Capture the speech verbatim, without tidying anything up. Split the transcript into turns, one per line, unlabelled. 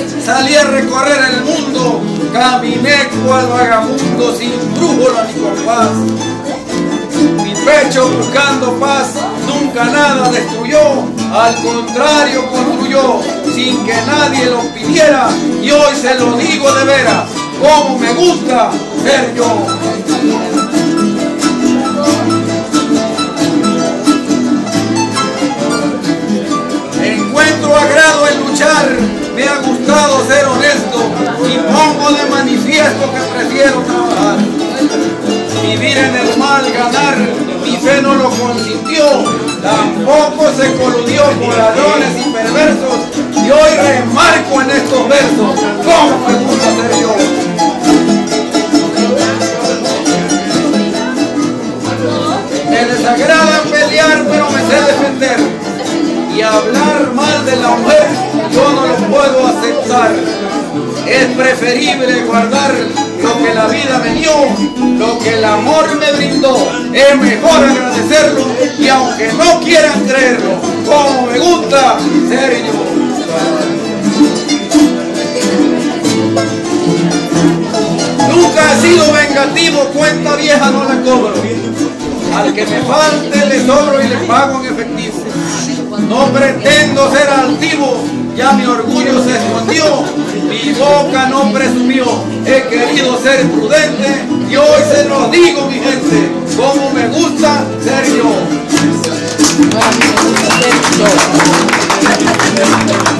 salí a recorrer el mundo, caminé cual vagabundo sin brújula ni compás. Mi pecho buscando paz nunca nada destruyó, al contrario construyó sin que nadie lo pidiera, y hoy se lo digo de veras, como me gusta ser yo. Encuentro agrado en luchar, me ha gustado ser honesto y pongo de manifiesto que prefiero trabajar. Vivir en el mal, ganar, mi fe no lo consintió, tampoco se coludió con ladrones y perversos, y hoy remarco en estos versos cómo me gusta ser yo. Me desagrada pelear, pero me sé defender, y hablar mal de la mujer yo no lo puedo aceptar. Es preferible guardar lo que la vida me dio, lo que el amor me brindó. Es mejor agradecerlo, y aunque no quieran creerlo, como me gusta ser yo. Nunca he sido vengativo, cuenta vieja no la cobro. Al que me falte le sobro y le pago en efectivo. No pretendo ser altivo, ya mi orgullo se escondió, mi boca no presumió, he querido ser prudente, y hoy se los digo, mi gente, como me gusta ser yo.